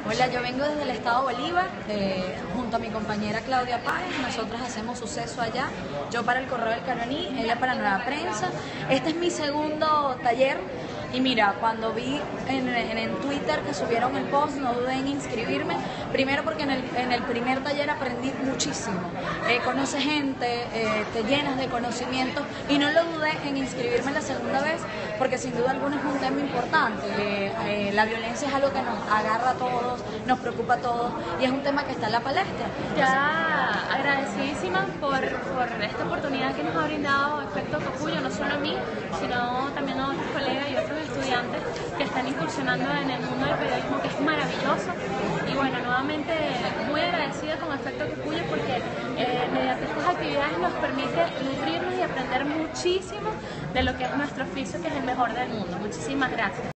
Hola, yo vengo desde el estado Bolívar, junto a mi compañera Claudia Páez. Nosotras hacemos Suceso allá, yo para el Correo del Caroní, ella para Nueva Prensa. Este es mi segundo taller y mira, cuando vi en Twitter que subieron el post, no dudé en inscribirme. Primero porque en el primer taller aprendí muchísimo, conoces gente, te llenas de conocimientos y no lo dudé en inscribirme la segunda vez porque sin duda alguna es un tema importante. La violencia es algo que nos agarra a todos, nos preocupa a todos y es un tema que está en la palestra. Ya agradecidísima por esta oportunidad que nos ha brindado Efecto Cocuyo, no solo a mí, sino también a otros colegas y otros estudiantes que están incursionando en el mundo del periodismo, que es maravilloso. Y bueno, nuevamente muy agradecida con Efecto Cocuyo porque mediante estas actividades nos permite nutrirnos y aprender muchísimo de lo que es nuestro oficio, que es el mejor del mundo. Muchísimas gracias.